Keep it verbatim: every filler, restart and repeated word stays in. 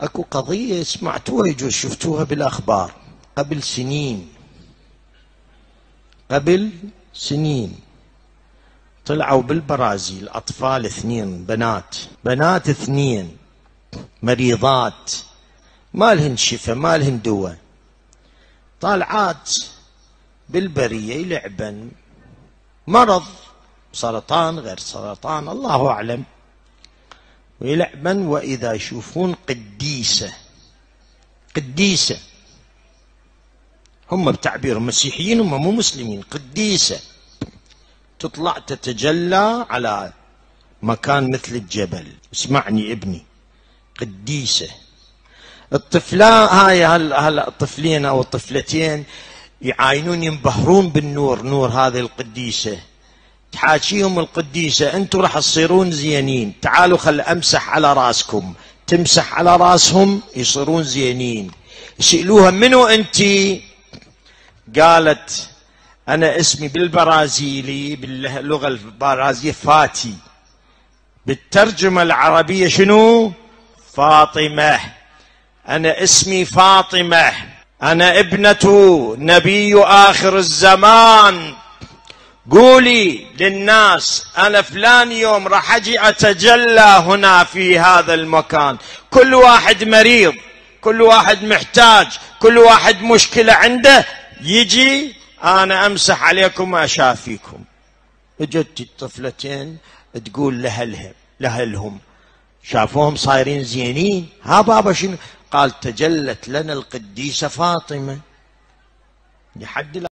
اكو قضية سمعتوها يجوز شفتوها بالاخبار قبل سنين قبل سنين طلعوا بالبرازيل اطفال اثنين بنات بنات اثنين مريضات ما لهن شفا ما لهن دواء، طالعات بالبرية يلعبن مرض سرطان غير سرطان الله أعلم، ويلعبن وإذا يشوفون قديسة قديسة هم بتعبير مسيحيين هم مو مسلمين، قديسة تطلع تتجلى على مكان مثل الجبل. اسمعني ابني، قديسة. الطفلان هاي هالطفلين أو الطفلتين يعاينون ينبهرون بالنور، نور هذه القديسة، تحاكيهم القديسة انتم راح تصيرون زينين، تعالوا خل امسح على راسكم، تمسح على راسهم يصيرون زينين. يسألوها منو انتي؟ قالت انا اسمي بالبرازيلي باللغة البرازيلية فاتي، بالترجمة العربية شنو؟ فاطمة. انا اسمي فاطمة، انا ابنة نبي اخر الزمان، قولي للناس انا فلان يوم راح اجي اتجلى هنا في هذا المكان، كل واحد مريض، كل واحد محتاج، كل واحد مشكلة عنده يجي انا امسح عليكم واشافيكم. اجت الطفلتين تقول لهلهم لهلهم شافوهم صايرين زينين، ها بابا شنو؟ قال تجلت لنا القديسة فاطمة. لحد